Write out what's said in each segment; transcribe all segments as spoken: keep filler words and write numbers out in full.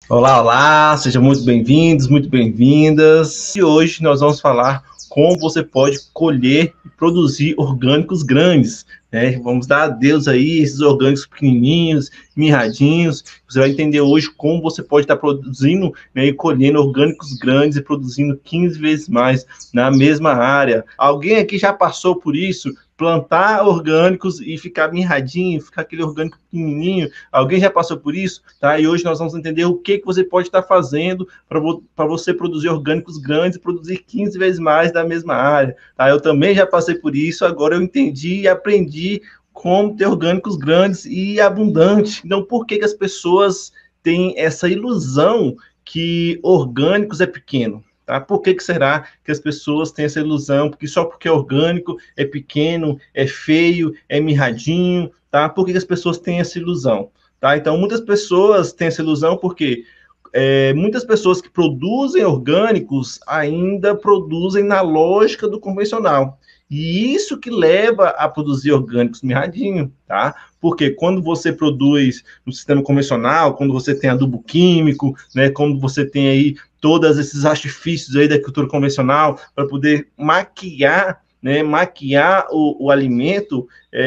Olá, olá, sejam muito bem-vindos, muito bem-vindas. E hoje nós vamos falar como você pode colher e produzir orgânicos grandes, né? Vamos dar adeus aí esses orgânicos pequenininhos, mirradinhos. Você vai entender hoje como você pode estar produzindo, né, e colhendo orgânicos grandes e produzindo quinze vezes mais na mesma área. Alguém aqui já passou por isso? Plantar orgânicos e ficar mirradinho, ficar aquele orgânico pequenininho. Alguém já passou por isso? Tá? E hoje nós vamos entender o que, que você pode estar fazendo para vo você produzir orgânicos grandes e produzir quinze vezes mais da mesma área. Tá? Eu também já passei por isso, agora eu entendi e aprendi como ter orgânicos grandes e abundantes. Então, por que, que as pessoas têm essa ilusão que orgânicos é pequeno? Tá? Por que, que será que as pessoas têm essa ilusão? Porque só porque é orgânico, é pequeno, é feio, é mirradinho, tá? Por que, que as pessoas têm essa ilusão? Tá? Então, muitas pessoas têm essa ilusão porque é, muitas pessoas que produzem orgânicos ainda produzem na lógica do convencional. E isso que leva a produzir orgânicos mirradinho, tá? Porque quando você produz no sistema convencional, quando você tem adubo químico, né, quando você tem aí todos esses artifícios aí da agricultura convencional para poder maquiar, né, maquiar o, o alimento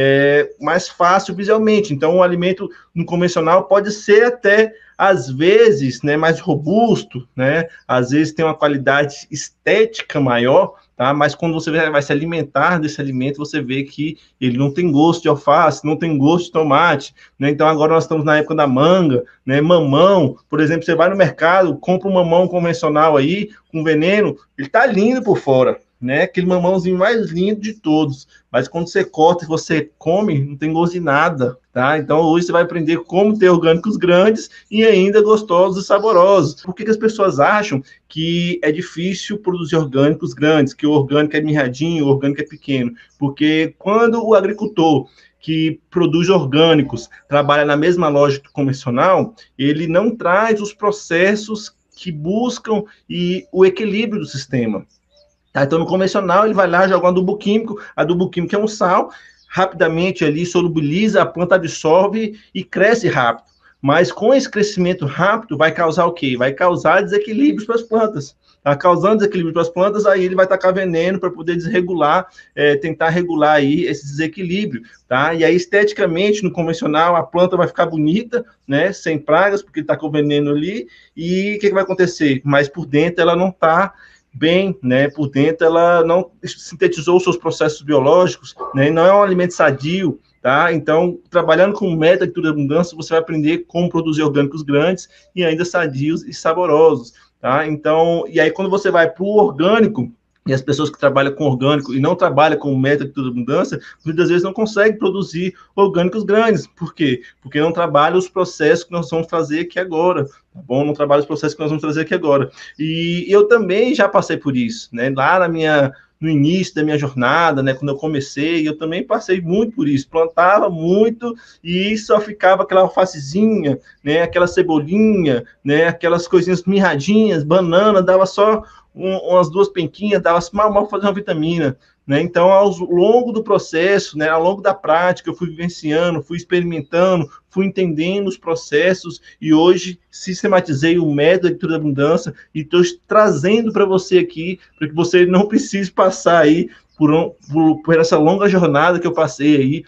é mais fácil visualmente. Então, o alimento no convencional pode ser até às vezes, né, mais robusto, né, às vezes tem uma qualidade estética maior, tá? Mas quando você vai se alimentar desse alimento, você vê que ele não tem gosto de alface, não tem gosto de tomate, né? Então agora nós estamos na época da manga, né? Mamão, por exemplo, você vai no mercado, compra um mamão convencional aí, com veneno, ele tá lindo por fora, né? Aquele mamãozinho mais lindo de todos. Mas quando você corta e você come, não tem gosto de nada, tá? Então hoje você vai aprender como ter orgânicos grandes e ainda gostosos e saborosos. Por que, que as pessoas acham que é difícil produzir orgânicos grandes, que o orgânico é mirradinho, o orgânico é pequeno? Porque quando o agricultor que produz orgânicos trabalha na mesma lógica convencional, ele não traz os processos que buscam e o equilíbrio do sistema. Tá? Então, no convencional, ele vai lá, joga um adubo químico, adubo químico é um sal, rapidamente ali solubiliza, a planta absorve e cresce rápido. Mas com esse crescimento rápido, vai causar o quê? Vai causar desequilíbrios para as plantas. Tá causando desequilíbrio para as plantas, aí ele vai tacar veneno para poder desregular, é, tentar regular aí esse desequilíbrio, tá? E aí, esteticamente, no convencional, a planta vai ficar bonita, né? Sem pragas, porque está com veneno ali, e o que, que vai acontecer? Mas por dentro ela não está bem, né, por dentro ela não sintetizou os seus processos biológicos, né, não é um alimento sadio, tá? Então, trabalhando com método de abundância, você vai aprender como produzir orgânicos grandes e ainda sadios e saborosos, tá? Então, e aí quando você vai para o orgânico, e as pessoas que trabalham com orgânico e não trabalham com método de abundância, muitas vezes não conseguem produzir orgânicos grandes. Por quê? Porque não trabalham os processos que nós vamos fazer aqui agora, tá bom? Não trabalham os processos que nós vamos trazer aqui agora. E eu também já passei por isso, né? Lá na minha no início da minha jornada, né, quando eu comecei, eu também passei muito por isso, plantava muito e só ficava aquela alfacezinha, né, aquela cebolinha, né, aquelas coisinhas mirradinhas, banana, dava só um, umas duas penquinhas, dava mal, mal fazer uma vitamina, né? Então, ao longo do processo, né, ao longo da prática, eu fui vivenciando, fui experimentando, fui entendendo os processos e hoje sistematizei o método de abundância e estou trazendo para você aqui, para que você não precise passar aí por, um, por, por essa longa jornada que eu passei aí,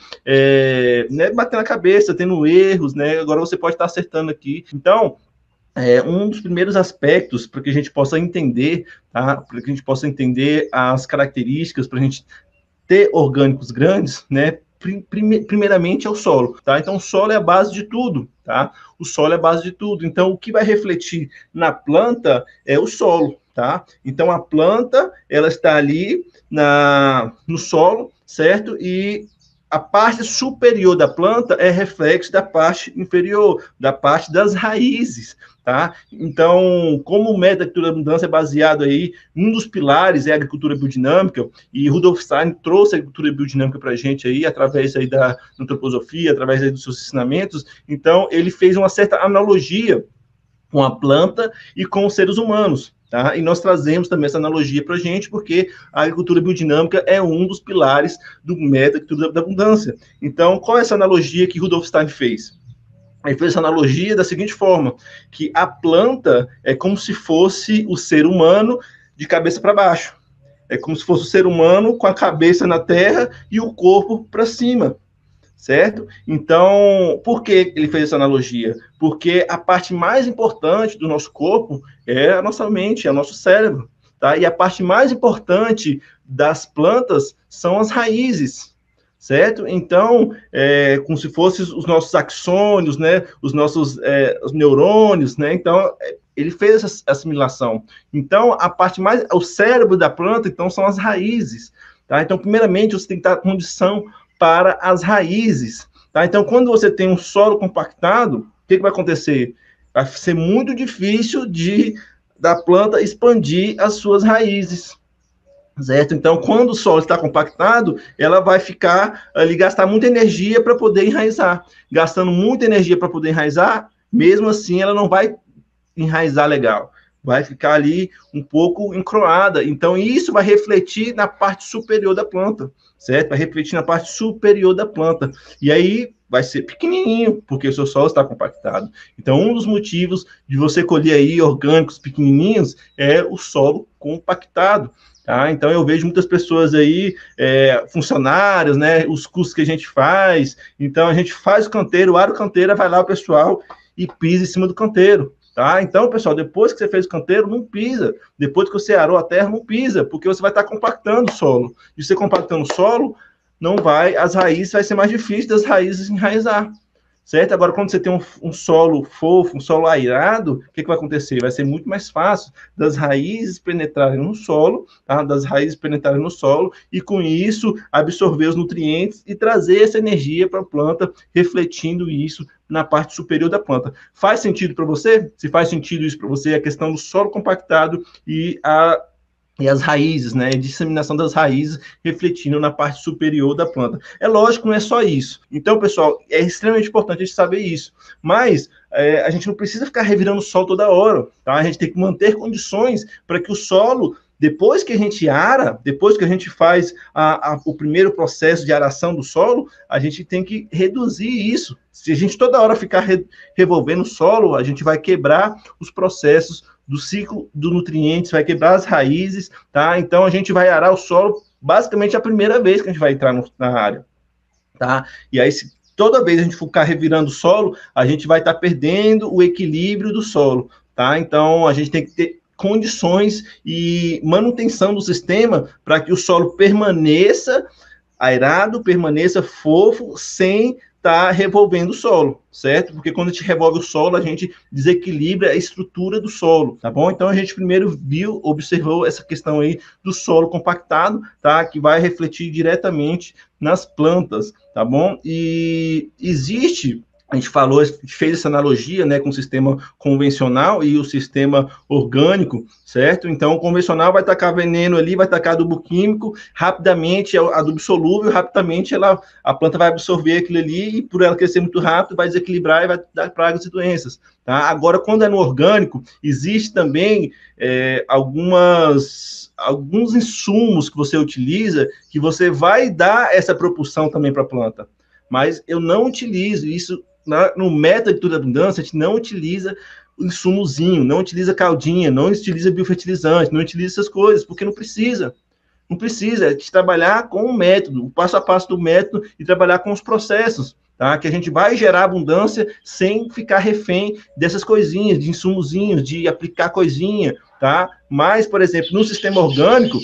é, né, batendo a cabeça, tendo erros, né? Agora você pode estar acertando aqui. Então, é, um dos primeiros aspectos para que a gente possa entender, tá? Para que a gente possa entender as características, para a gente ter orgânicos grandes, né? Primeiramente é o solo, tá? Então o solo é a base de tudo, tá? O solo é a base de tudo. Então o que vai refletir na planta é o solo, tá? Então a planta ela está ali na no solo, certo? E a parte superior da planta é reflexo da parte inferior, da parte das raízes, tá? Então, como o método da agricultura da abundância é baseado aí, um dos pilares é a agricultura biodinâmica, e Rudolf Steiner trouxe a agricultura biodinâmica para a gente aí, através aí da antroposofia, através aí dos seus ensinamentos, então ele fez uma certa analogia com a planta e com os seres humanos. Tá? E nós trazemos também essa analogia para a gente, porque a agricultura biodinâmica é um dos pilares do método da abundância. Então, qual é essa analogia que Rudolf Steiner fez? Ele fez essa analogia da seguinte forma, que a planta é como se fosse o ser humano de cabeça para baixo. É como se fosse o ser humano com a cabeça na terra e o corpo para cima, certo? Então, por que ele fez essa analogia? Porque a parte mais importante do nosso corpo é a nossa mente, é o nosso cérebro, tá? E a parte mais importante das plantas são as raízes, certo? Então, é como se fossem os nossos axônios, né? Os nossos é, os neurônios, né? Então, ele fez essa assimilação. Então, a parte mais, o cérebro da planta, então, são as raízes, tá? Então, primeiramente, você tem que estar em condição para as raízes, tá? Então, quando você tem um solo compactado, o que, que vai acontecer? Vai ser muito difícil de da planta expandir as suas raízes, certo? Então, quando o solo está compactado, ela vai ficar ali, gastar muita energia para poder enraizar. Gastando muita energia para poder enraizar, mesmo assim, ela não vai enraizar legal. Vai ficar ali um pouco encroada. Então, isso vai refletir na parte superior da planta, certo? Vai refletir na parte superior da planta. E aí vai ser pequenininho, porque o seu solo está compactado. Então, um dos motivos de você colher aí orgânicos pequenininhos é o solo compactado. Tá? Então, eu vejo muitas pessoas aí, é, funcionários, né? Os cursos que a gente faz. Então, a gente faz o canteiro, ara o canteiro, vai lá o pessoal e pisa em cima do canteiro. Tá? Então, pessoal, depois que você fez o canteiro, não pisa. Depois que você arou a terra, não pisa, porque você vai estar compactando o solo. E você compactando o solo, não vai, as raízes, vai ser mais difícil das raízes enraizar, certo? Agora, quando você tem um, um solo fofo, um solo airado, o que, que vai acontecer? Vai ser muito mais fácil das raízes penetrarem no solo, tá? Das raízes penetrarem no solo, e com isso, absorver os nutrientes e trazer essa energia para a planta, refletindo isso na parte superior da planta. Faz sentido para você? Se faz sentido isso para você, a questão do solo compactado e a e as raízes, né, a disseminação das raízes refletindo na parte superior da planta. É lógico, não é só isso. Então, pessoal, é extremamente importante a gente saber isso. Mas é, a gente não precisa ficar revirando o solo toda hora, tá? A gente tem que manter condições para que o solo, depois que a gente ara, depois que a gente faz a, a, o primeiro processo de aração do solo, a gente tem que reduzir isso. Se a gente toda hora ficar re, revolvendo o solo, a gente vai quebrar os processos do ciclo do nutrientes, vai quebrar as raízes, tá? Então, a gente vai arar o solo basicamente a primeira vez que a gente vai entrar no, na área, tá? E aí, se toda vez a gente ficar revirando o solo, a gente vai estar tá perdendo o equilíbrio do solo, tá? Então, a gente tem que ter condições e manutenção do sistema para que o solo permaneça aerado, permaneça fofo, sem tá revolvendo o solo, certo? Porque quando a gente revolve o solo, a gente desequilibra a estrutura do solo, tá bom? Então, a gente primeiro viu, observou essa questão aí do solo compactado, tá? Que vai refletir diretamente nas plantas, tá bom? E existe... A gente falou, fez essa analogia, né, com o sistema convencional e o sistema orgânico, certo? Então, o convencional vai tacar veneno ali, vai tacar adubo químico, rapidamente, adubo solúvel, rapidamente ela, a planta vai absorver aquilo ali e, por ela crescer muito rápido, vai desequilibrar e vai dar pragas e doenças, tá? Agora, quando é no orgânico, existe também é, algumas... alguns insumos que você utiliza que você vai dar essa propulsão também para a planta. Mas eu não utilizo isso. Na, no método de abundância, a gente não utiliza insumozinho, não utiliza caldinha, não utiliza biofertilizante, não utiliza essas coisas, porque não precisa. Não precisa, é de trabalhar com o método, o passo a passo do método e trabalhar com os processos, tá? Que a gente vai gerar abundância sem ficar refém dessas coisinhas, de insumozinhos, de aplicar coisinha, tá? Mas, por exemplo, no sistema orgânico,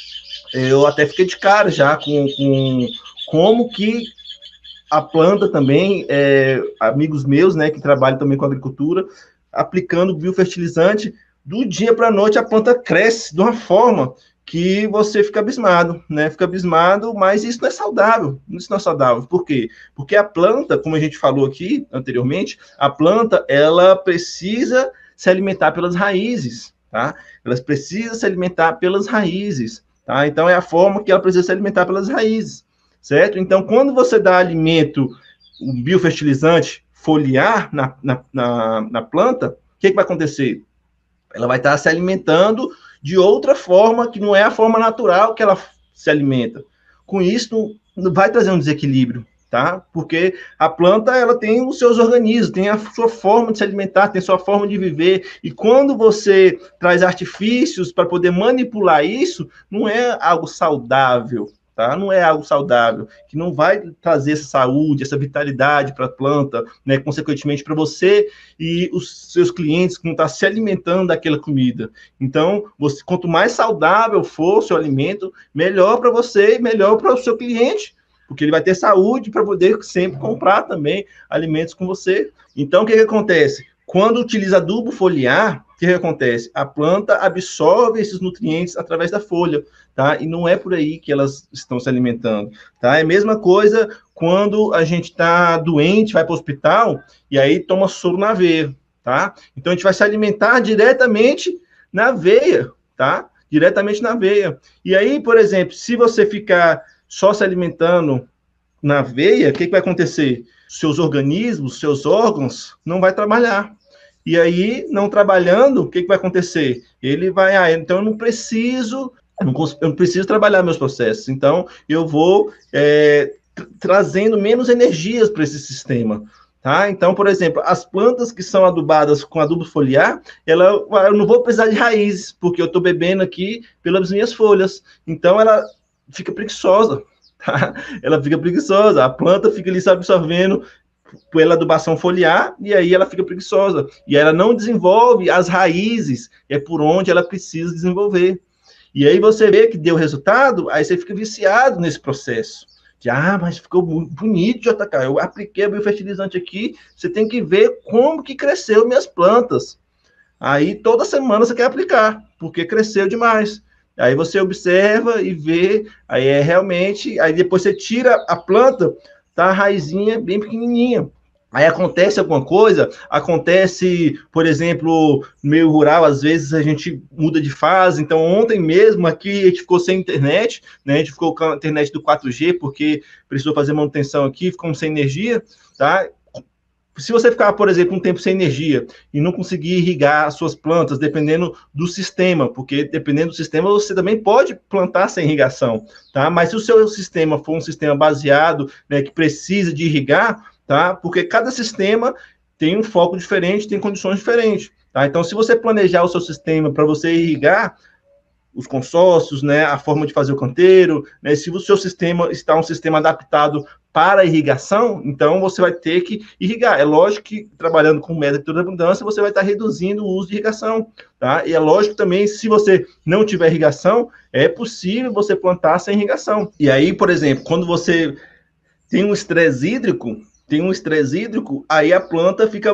eu até fiquei de cara já com, com como que a planta também, é, amigos meus, né, que trabalham também com agricultura, aplicando biofertilizante, do dia para a noite a planta cresce de uma forma que você fica abismado, né, fica abismado, mas isso não é saudável, isso não é saudável, por quê? Porque a planta, como a gente falou aqui anteriormente, a planta, ela precisa se alimentar pelas raízes, tá? Ela precisa se alimentar pelas raízes, tá? Então, é a forma que ela precisa se alimentar pelas raízes. Certo? Então, quando você dá alimento, um biofertilizante foliar na, na, na, na planta, o que, que vai acontecer? Ela vai estar se alimentando de outra forma, que não é a forma natural que ela se alimenta. Com isso, não, não vai trazer um desequilíbrio, tá? Porque a planta, ela tem os seus organismos, tem a sua forma de se alimentar, tem a sua forma de viver, e quando você traz artifícios para poder manipular isso, não é algo saudável, tá? Não é algo saudável, que não vai trazer essa saúde, essa vitalidade para a planta, né? Consequentemente para você e os seus clientes que vão estar se alimentando daquela comida. Então, você, quanto mais saudável for o seu alimento, melhor para você e melhor para o seu cliente, porque ele vai ter saúde para poder sempre comprar também alimentos com você. Então, o que, que acontece? Quando utiliza adubo foliar, o que, que acontece? A planta absorve esses nutrientes através da folha, tá? E não é por aí que elas estão se alimentando, tá? É a mesma coisa quando a gente está doente, vai para o hospital, e aí toma soro na veia, tá? Então, a gente vai se alimentar diretamente na veia, tá? Diretamente na veia. E aí, por exemplo, se você ficar só se alimentando na veia, o que, que vai acontecer? Seus organismos, seus órgãos não vai trabalhar. E aí, não trabalhando, o que, que vai acontecer? Ele vai, ah, então eu não preciso, eu não, eu não preciso trabalhar meus processos. Então, eu vou é, trazendo menos energias para esse sistema. Tá? Então, por exemplo, as plantas que são adubadas com adubo foliar, ela, eu não vou precisar de raízes, porque eu estou bebendo aqui pelas minhas folhas. Então, ela fica preguiçosa, tá? Ela fica preguiçosa, a planta fica ali se absorvendo pela adubação foliar, e aí ela fica preguiçosa, e ela não desenvolve as raízes, é por onde ela precisa desenvolver. E aí você vê que deu resultado, aí você fica viciado nesse processo. De, ah, mas ficou muito bonito, J K, eu apliquei o biofertilizante aqui, você tem que ver como que cresceu minhas plantas. Aí toda semana você quer aplicar, porque cresceu demais. Aí você observa e vê, aí é realmente, aí depois você tira a planta, tá a raizinha bem pequenininha. Aí acontece alguma coisa, acontece, por exemplo, no meio rural, às vezes a gente muda de fase. Então, ontem mesmo aqui a gente ficou sem internet, né? A gente ficou com a internet do quatro G, porque precisou fazer manutenção aqui, ficamos sem energia, tá? Se você ficar, por exemplo, um tempo sem energia e não conseguir irrigar as suas plantas, dependendo do sistema, porque dependendo do sistema, você também pode plantar sem irrigação, tá? Mas se o seu sistema for um sistema baseado, né, que precisa de irrigar, tá? Porque cada sistema tem um foco diferente, tem condições diferentes, tá? Então, se você planejar o seu sistema para você irrigar os consórcios, né, a forma de fazer o canteiro, né, se o seu sistema está um sistema adaptado para irrigação, então você vai ter que irrigar. É lógico que, trabalhando com método de abundância, você vai estar reduzindo o uso de irrigação, tá? E é lógico também, se você não tiver irrigação, é possível você plantar sem irrigação. E aí, por exemplo, quando você tem um estresse hídrico, tem um estresse hídrico, aí a planta fica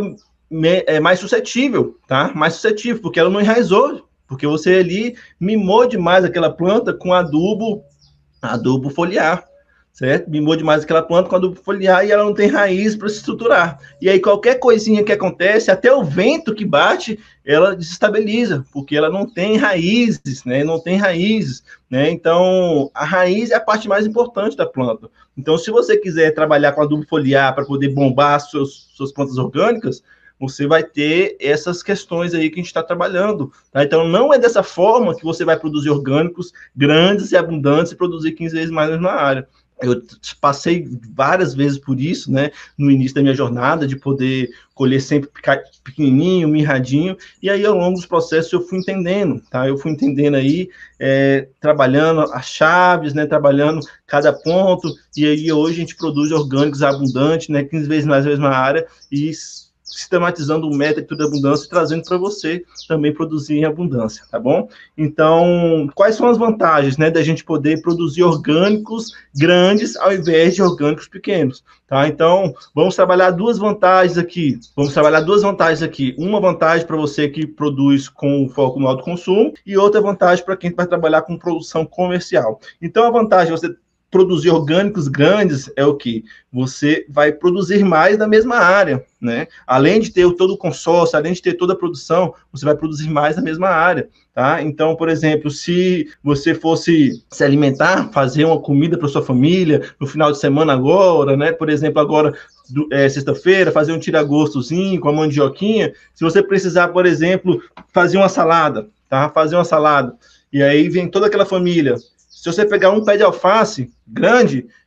é, mais suscetível, tá? Mais suscetível, porque ela não enraizou, porque você ali mimou demais aquela planta com adubo, adubo foliar, certo? Mimou demais aquela planta com adubo foliar e ela não tem raiz para se estruturar. E aí qualquer coisinha que acontece, até o vento que bate, ela desestabiliza, porque ela não tem raízes, né? Não tem raízes, né? Então, a raiz é a parte mais importante da planta. Então, se você quiser trabalhar com adubo foliar para poder bombar suas, suas plantas orgânicas, você vai ter essas questões aí que a gente está trabalhando, tá? Então, não é dessa forma que você vai produzir orgânicos grandes e abundantes e produzir quinze vezes mais na área. Eu passei várias vezes por isso, né, no início da minha jornada, de poder colher sempre pequenininho, mirradinho, e aí ao longo dos processos eu fui entendendo, tá? Eu fui entendendo aí, é, trabalhando as chaves, né, trabalhando cada ponto, e aí hoje a gente produz orgânicos abundantes, né, quinze vezes mais na mesma área, e sistematizando o método da abundância e trazendo para você também produzir em abundância, tá bom? Então, quais são as vantagens, né, da gente poder produzir orgânicos grandes ao invés de orgânicos pequenos, tá? Então, vamos trabalhar duas vantagens aqui. Vamos trabalhar duas vantagens aqui. Uma vantagem para você que produz com foco no alto consumo e outra vantagem para quem vai trabalhar com produção comercial. Então, a vantagem de você produzir orgânicos grandes é o que? Você vai produzir mais da mesma área, né? Além de ter todo o consórcio, além de ter toda a produção, você vai produzir mais da mesma área, tá? Então, por exemplo, se você fosse se alimentar, fazer uma comida para sua família no final de semana agora, né? Por exemplo, agora, é, sexta-feira, fazer um tira-gostozinho com a mandioquinha, se você precisar, por exemplo, fazer uma salada, tá? Fazer uma salada, e aí vem toda aquela família. Se você pegar um pé de alface grande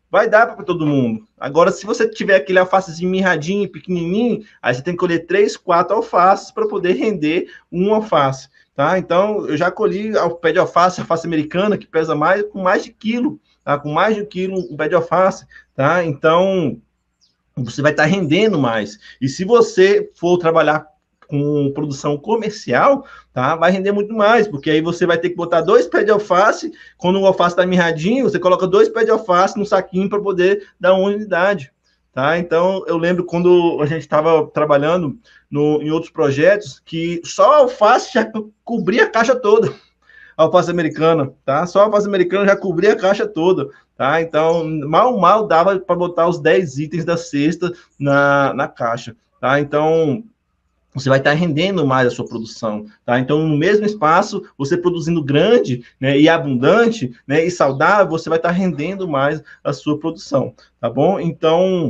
vai dar para todo mundo. Agora, se você tiver aquele alfacezinho mirradinho, pequenininho, aí você tem que colher três, quatro alfaces para poder render um alface, tá? Então, eu já colhi o pé de alface, alface americana, que pesa mais, com mais de quilo, tá? Com mais de um quilo um pé de alface, tá? Então, você vai estar rendendo mais. E se você for trabalhar com produção comercial, tá? Vai render muito mais, porque aí você vai ter que botar dois pés de alface, quando o alface está mirradinho, você coloca dois pés de alface no saquinho para poder dar uma unidade, tá? Então, eu lembro quando a gente estava trabalhando no, em outros projetos, que só a alface já cobria a caixa toda, a alface americana, tá? Só a alface americana já cobria a caixa toda, tá? Então, mal, mal dava para botar os dez itens da cesta na, na caixa, tá? Então, você vai estar rendendo mais a sua produção, tá? Então, no mesmo espaço, você produzindo grande, né, e abundante, né, e saudável, você vai estar rendendo mais a sua produção, tá bom? Então,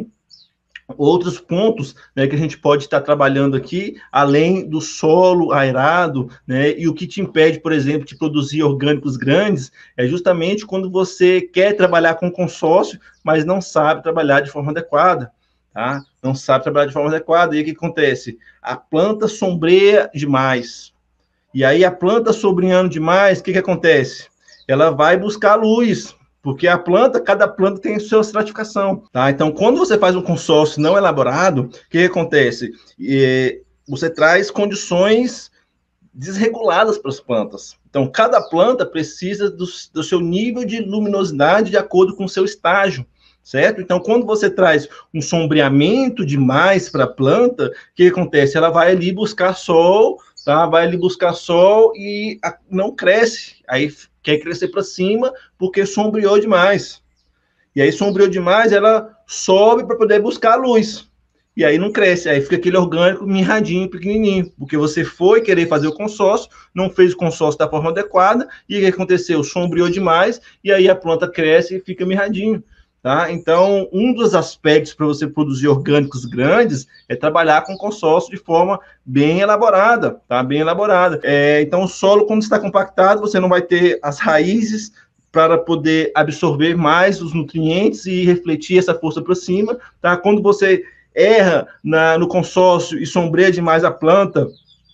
outros pontos, né, que a gente pode estar trabalhando aqui, além do solo aerado, né, e o que te impede, por exemplo, de produzir orgânicos grandes, é justamente quando você quer trabalhar com consórcio, mas não sabe trabalhar de forma adequada. Tá? Não sabe trabalhar de forma adequada. E o que acontece? A planta sombreia demais. E aí, a planta sombreando demais, o que, que acontece? Ela vai buscar luz, porque a planta, cada planta tem a sua estratificação. Tá? Então, quando você faz um consórcio não elaborado, o que, que acontece? E você traz condições desreguladas para as plantas. Então, cada planta precisa do, do seu nível de luminosidade de acordo com o seu estágio. Certo? Então, quando você traz um sombreamento demais para a planta, o que acontece? Ela vai ali buscar sol, tá? Vai ali buscar sol e a, não cresce. Aí quer crescer para cima porque sombreou demais. E aí sombreou demais, ela sobe para poder buscar a luz. E aí não cresce, aí fica aquele orgânico mirradinho, pequenininho, porque você foi querer fazer o consórcio, não fez o consórcio da forma adequada, e o que aconteceu? Sombreou demais, e aí a planta cresce e fica mirradinho. Tá? Então, um dos aspectos para você produzir orgânicos grandes é trabalhar com consórcio de forma bem elaborada, tá? Bem elaborada. É, então, o solo, quando está compactado, você não vai ter as raízes para poder absorver mais os nutrientes e refletir essa força para cima, tá? Quando você erra na, no consórcio e sombreia demais a planta,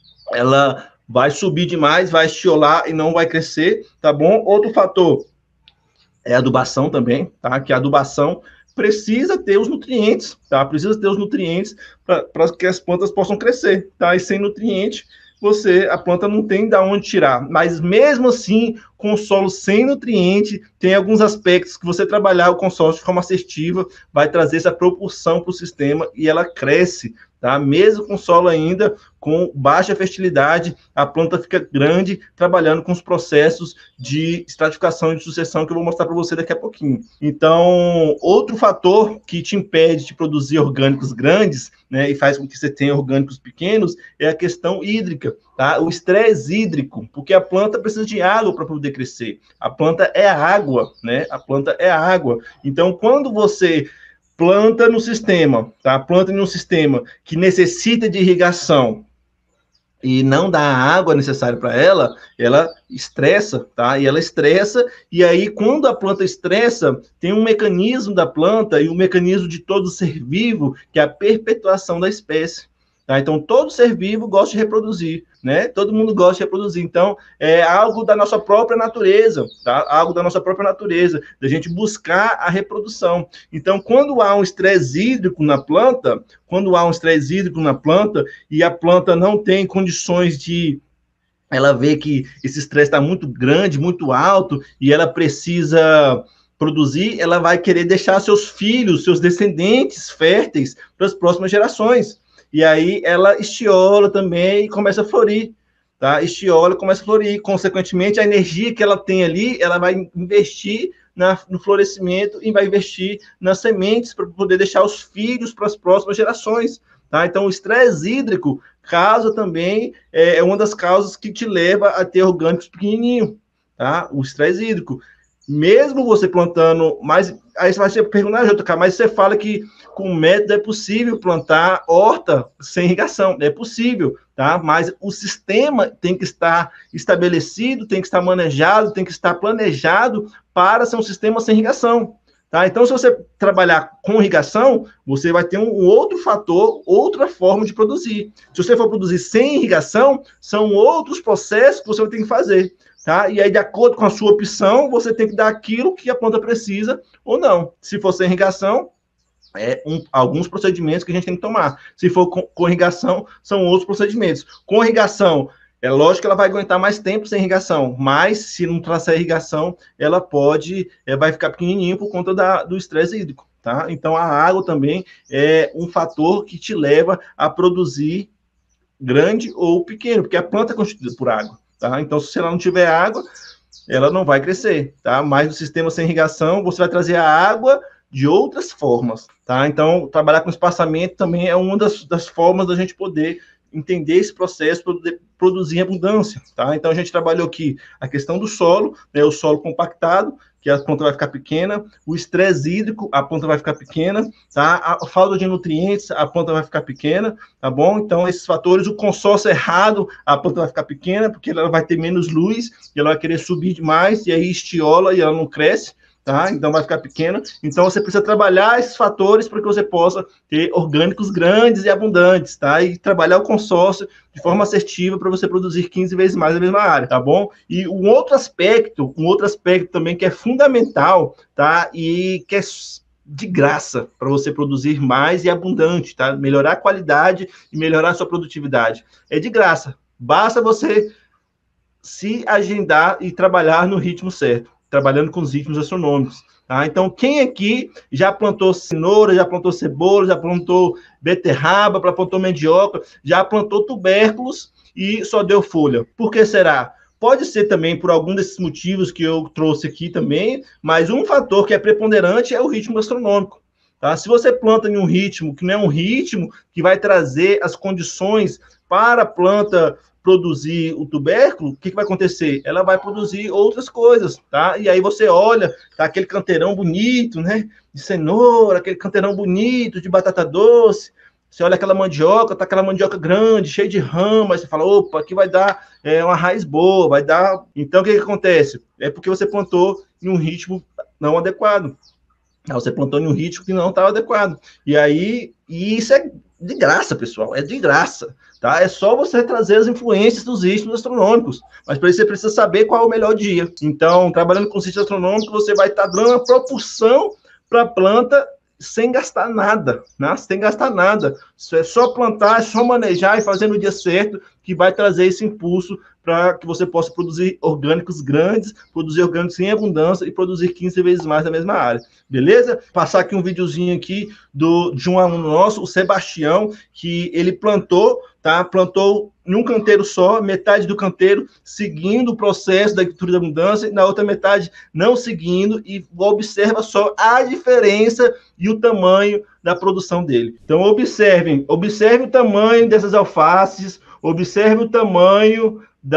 ela vai subir demais, vai estiolar e não vai crescer, tá bom? Outro fator é a adubação também, tá? Que a adubação precisa ter os nutrientes, tá? Precisa ter os nutrientes para que as plantas possam crescer, tá? E sem nutriente, você, a planta não tem de onde tirar. Mas mesmo assim, com o solo sem nutriente, tem alguns aspectos que você trabalhar o consórcio de forma assertiva, vai trazer essa propulsão para o sistema e ela cresce, tá? Mesmo com solo ainda com baixa fertilidade, a planta fica grande, trabalhando com os processos de estratificação e de sucessão que eu vou mostrar para você daqui a pouquinho. Então, outro fator que te impede de produzir orgânicos grandes, né, e faz com que você tenha orgânicos pequenos, é a questão hídrica, tá? O estresse hídrico, porque a planta precisa de água para poder crescer. A planta é água, né? A planta é água. Então, quando você planta no sistema, tá? Planta em um sistema que necessita de irrigação e não dá a água necessária para ela, ela estressa, tá? E ela estressa, e aí quando a planta estressa, tem um mecanismo da planta e um mecanismo de todo ser vivo, que é a perpetuação da espécie. Tá? Então, todo ser vivo gosta de reproduzir, né? Todo mundo gosta de reproduzir. Então, é algo da nossa própria natureza, tá? Algo da nossa própria natureza, da gente buscar a reprodução. Então, quando há um estresse hídrico na planta, quando há um estresse hídrico na planta e a planta não tem condições de ela vê que esse estresse está muito grande, muito alto, e ela precisa produzir, ela vai querer deixar seus filhos, seus descendentes férteis para as próximas gerações. E aí ela estiola também e começa a florir, tá? Estiola e começa a florir. Consequentemente, a energia que ela tem ali, ela vai investir na, no florescimento e vai investir nas sementes para poder deixar os filhos para as próximas gerações, tá? Então, o estresse hídrico causa também, é, é uma das causas que te leva a ter orgânicos pequenininhos, tá? O estresse hídrico. Mesmo você plantando mais... Aí você vai se perguntar, J K, mas você fala que com método é possível plantar horta sem irrigação. É possível, tá? Mas o sistema tem que estar estabelecido, tem que estar manejado, tem que estar planejado para ser um sistema sem irrigação, Tá? Então, se você trabalhar com irrigação, você vai ter um outro fator, outra forma de produzir. Se você for produzir sem irrigação, são outros processos que você vai ter que fazer. Tá? E aí, de acordo com a sua opção, você tem que dar aquilo que a planta precisa ou não. Se for sem irrigação, é um, alguns procedimentos que a gente tem que tomar. Se for com, com irrigação, são outros procedimentos. Com irrigação, é lógico que ela vai aguentar mais tempo sem irrigação, mas se não traçar irrigação, ela pode, é, vai ficar pequenininho por conta da, do estresse hídrico, tá? Então, a água também é um fator que te leva a produzir grande ou pequeno, porque a planta é constituída por água, tá? Então, se ela não tiver água, ela não vai crescer, tá? Mas no sistema sem irrigação, você vai trazer a água de outras formas, tá? Então, trabalhar com espaçamento também é uma das, das formas da gente poder entender esse processo para poder produzir abundância, tá? Então, a gente trabalhou aqui a questão do solo, né, o solo compactado, que a planta vai ficar pequena, o estresse hídrico, a planta vai ficar pequena, tá? A falta de nutrientes, a planta vai ficar pequena, tá bom? Então, esses fatores, o consórcio errado, a planta vai ficar pequena, porque ela vai ter menos luz, e ela vai querer subir demais, e aí estiola, e ela não cresce, tá? Então vai ficar pequena. Então você precisa trabalhar esses fatores para que você possa ter orgânicos grandes e abundantes, tá? E trabalhar o consórcio de forma assertiva para você produzir quinze vezes mais na mesma área, tá bom? E um outro aspecto, um outro aspecto também que é fundamental, tá? E que é de graça para você produzir mais e abundante, tá? Melhorar a qualidade e melhorar a sua produtividade. É de graça. Basta você se agendar e trabalhar no ritmo certo, trabalhando com os ritmos astronômicos. Tá? Então, quem aqui já plantou cenoura, já plantou cebola, já plantou beterraba, já plantou mandioca, já plantou tubérculos e só deu folha? Por que será? Pode ser também por algum desses motivos que eu trouxe aqui também, mas um fator que é preponderante é o ritmo astronômico. Tá? Se você planta em um ritmo que não é um ritmo que vai trazer as condições para a planta produzir o tubérculo, o que, que vai acontecer? Ela vai produzir outras coisas, tá? E aí você olha, tá aquele canteirão bonito, né? De cenoura, aquele canteirão bonito de batata doce. Você olha aquela mandioca, tá aquela mandioca grande, cheia de rama, aí você fala, opa, aqui vai dar é, uma raiz boa, vai dar... Então, o que, que acontece? É porque você plantou em um ritmo não adequado. Você plantou em um ritmo que não estava adequado. E aí, e isso é de graça, pessoal, é de graça, tá? É só você trazer as influências dos ritmos astronômicos, mas para isso você precisa saber qual é o melhor dia. Então, trabalhando com o ritmo astronômico, você vai estar dando uma propulsão para a planta sem gastar nada, né? Sem gastar nada. Isso é só plantar, é só manejar e fazer no dia certo que vai trazer esse impulso para que você possa produzir orgânicos grandes, produzir orgânicos em abundância e produzir quinze vezes mais na mesma área. Beleza? Passar aqui um videozinho aqui do, de um aluno nosso, o Sebastião, que ele plantou, tá? Plantou em um canteiro só, metade do canteiro seguindo o processo da agricultura da abundância, e na outra metade não seguindo, e observa só a diferença e o tamanho da produção dele. Então, observem, observe o tamanho dessas alfaces, observe o tamanho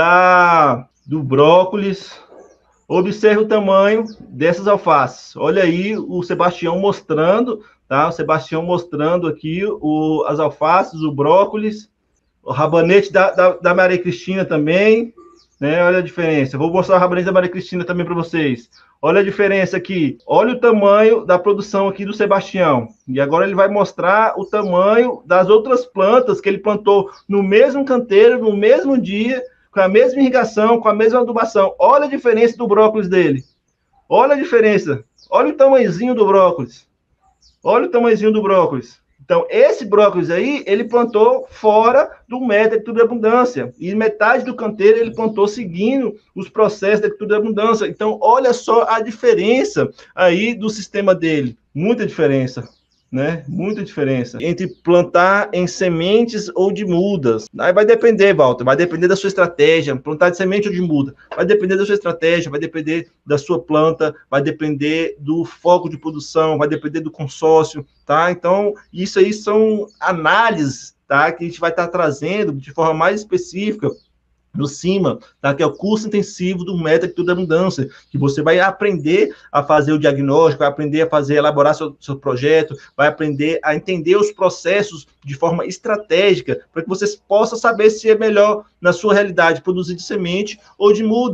da, do brócolis, observe o tamanho dessas alfaces. Olha aí o Sebastião mostrando, tá? O Sebastião mostrando aqui o, as alfaces, o brócolis, o rabanete da, da, da Maria Cristina também, né? Olha a diferença. Vou mostrar o rabanete da Maria Cristina também para vocês. Olha a diferença aqui. Olha o tamanho da produção aqui do Sebastião. E agora ele vai mostrar o tamanho das outras plantas que ele plantou no mesmo canteiro, no mesmo dia, com a mesma irrigação, com a mesma adubação. Olha a diferença do brócolis dele. Olha a diferença. Olha o tamanhozinho do brócolis. Olha o tamanhozinho do brócolis. Então, esse brócolis aí, ele plantou fora do método de abundância. E metade do canteiro ele plantou seguindo os processos da agricultura de abundância. Então, olha só a diferença aí do sistema dele. Muita diferença, né? Muita diferença entre plantar em sementes ou de mudas. Aí vai depender, Walter, vai depender da sua estratégia. Plantar de semente ou de muda. Vai depender da sua estratégia, vai depender da sua planta, vai depender do foco de produção, vai depender do consórcio, tá? Então, isso aí são análises, tá? Que a gente vai estar trazendo de forma mais específica no cima, tá? Que é o curso intensivo do método da abundância, que você vai aprender a fazer o diagnóstico, vai aprender a fazer, elaborar seu, seu projeto, vai aprender a entender os processos de forma estratégica, para que você possa saber se é melhor, na sua realidade, produzir de semente ou de muda,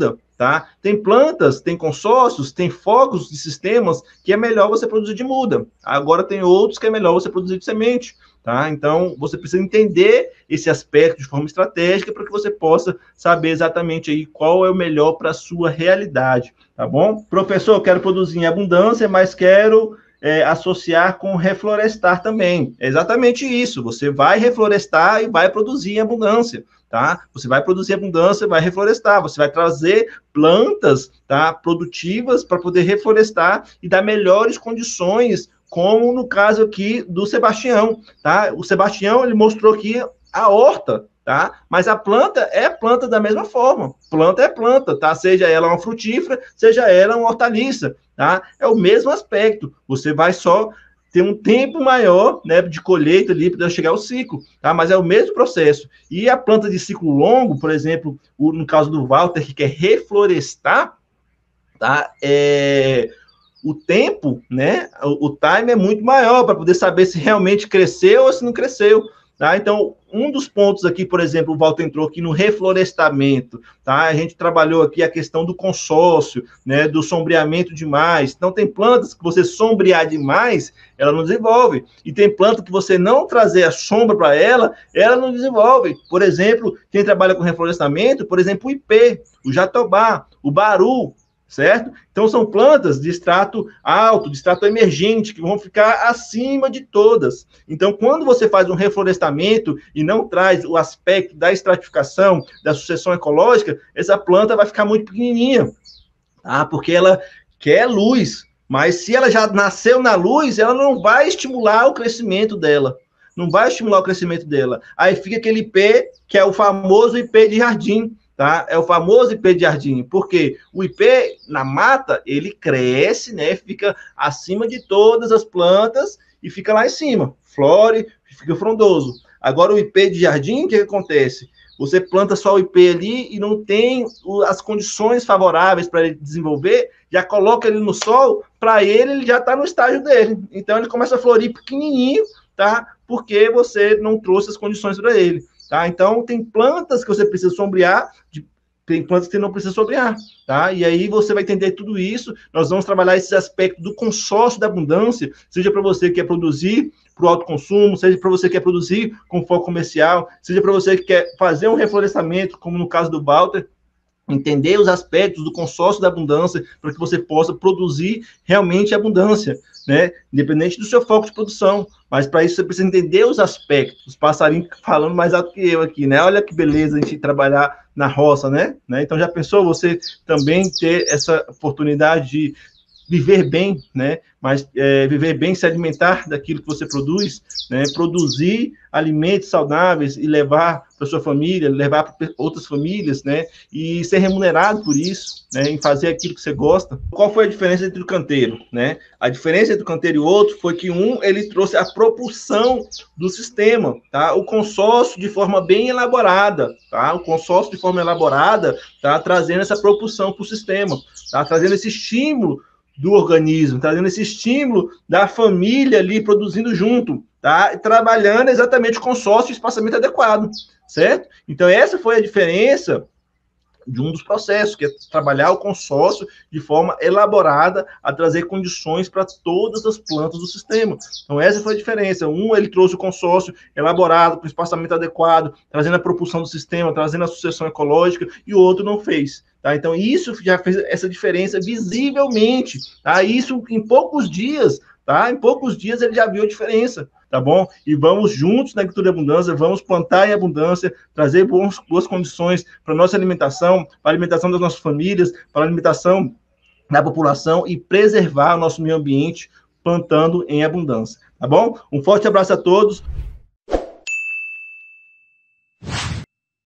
tá? Tem plantas, tem consórcios, tem focos de sistemas que é melhor você produzir de muda. Agora tem outros que é melhor você produzir de semente, tá? Então, você precisa entender esse aspecto de forma estratégica para que você possa saber exatamente aí qual é o melhor para a sua realidade, tá bom? Professor, eu quero produzir em abundância, mas quero é, associar com reflorestar também. É exatamente isso. Você vai reflorestar e vai produzir em abundância, tá? Você vai produzir abundância, vai reflorestar. Você vai trazer plantas, tá, produtivas para poder reflorestar e dar melhores condições, como no caso aqui do Sebastião, tá? O Sebastião, ele mostrou aqui a horta, tá? Mas a planta é planta da mesma forma. Planta é planta, tá? Seja ela uma frutífera, seja ela uma hortaliça, tá? É o mesmo aspecto. Você vai só ter um tempo maior, né, de colheita ali para chegar ao ciclo, tá? Mas é o mesmo processo. E a planta de ciclo longo, por exemplo, o, no caso do Walter, que quer reflorestar, tá? É... o tempo, né, o, o time é muito maior para poder saber se realmente cresceu ou se não cresceu, tá? Então, um dos pontos aqui, por exemplo, o Walter entrou aqui no reflorestamento, tá? A gente trabalhou aqui a questão do consórcio, né, do sombreamento demais. Então, tem plantas que você sombrear demais, ela não desenvolve. E tem planta que você não trazer a sombra para ela, ela não desenvolve. Por exemplo, quem trabalha com reflorestamento, por exemplo, o ipê, o jatobá, o baru, certo? Então, são plantas de extrato alto, de extrato emergente, que vão ficar acima de todas. Então, quando você faz um reflorestamento e não traz o aspecto da estratificação, da sucessão ecológica, essa planta vai ficar muito pequenininha, tá? Porque ela quer luz, mas se ela já nasceu na luz, ela não vai estimular o crescimento dela. Não vai estimular o crescimento dela. Aí fica aquele ipê, que é o famoso ipê de jardim, tá? É o famoso ipê de jardim, porque o ipê na mata, ele cresce, né? Fica acima de todas as plantas e fica lá em cima, flore, fica frondoso. Agora o ipê de jardim, o que, que acontece? Você planta só o ipê ali e não tem as condições favoráveis para ele desenvolver, já coloca ele no sol, para ele, ele já está no estágio dele. Então ele começa a florir pequenininho, tá? Porque você não trouxe as condições para ele. Tá? Então, tem plantas que você precisa sombrear, de, tem plantas que não precisa sombrear, tá? E aí você vai entender tudo isso. Nós vamos trabalhar esse aspecto do consórcio da abundância, seja para você que quer produzir para o autoconsumo, seja para você que quer produzir com foco comercial, seja para você que quer fazer um reflorestamento, como no caso do Walter, entender os aspectos do consórcio da abundância para que você possa produzir realmente abundância, né? Independente do seu foco de produção. Mas para isso você precisa entender os aspectos. Os passarinhos falando mais alto que eu aqui, né? Olha que beleza a gente trabalhar na roça, né? né? Então já pensou você também ter essa oportunidade de viver bem, né? Mas é, viver bem, se alimentar daquilo que você produz, né? Produzir alimentos saudáveis e levar para sua família, levar para outras famílias, né? E ser remunerado por isso, né? Em fazer aquilo que você gosta. Qual foi a diferença entre o canteiro, né? A diferença entre o canteiro e o outro foi que um, ele trouxe a propulsão do sistema, tá? O consórcio de forma bem elaborada, tá? O consórcio de forma elaborada, tá? Trazendo essa propulsão para o sistema, tá? Trazendo esse estímulo do organismo, trazendo esse estímulo da família ali produzindo junto, tá? E trabalhando exatamente o consórcio e espaçamento adequado, certo? Então, essa foi a diferença de um dos processos, que é trabalhar o consórcio de forma elaborada, a trazer condições para todas as plantas do sistema. Então, essa foi a diferença. Um, ele trouxe o consórcio elaborado, com espaçamento adequado, trazendo a propulsão do sistema, trazendo a sucessão ecológica, e o outro não fez. Tá? Então, isso já fez essa diferença visivelmente. Tá? Isso, em poucos dias, tá? Em poucos dias ele já viu a diferença, tá bom? E vamos juntos na agricultura de abundância, vamos plantar em abundância, trazer bons, boas condições para a nossa alimentação, para a alimentação das nossas famílias, para a alimentação da população e preservar o nosso meio ambiente plantando em abundância, tá bom? Um forte abraço a todos.